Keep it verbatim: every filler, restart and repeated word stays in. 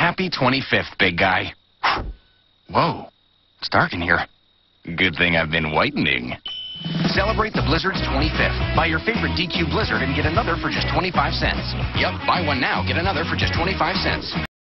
Happy twenty-fifth, big guy. Whoa, it's dark in here. Good thing I've been whitening. Celebrate the Blizzard's twenty-fifth. Buy your favorite D Q Blizzard and get another for just twenty-five cents. Yup, buy one now, get another for just twenty-five cents.